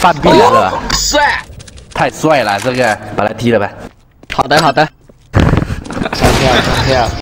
半壁来了， 帅， 太帅了，这个把他踢了吧。 好的好的。 上线了上线了。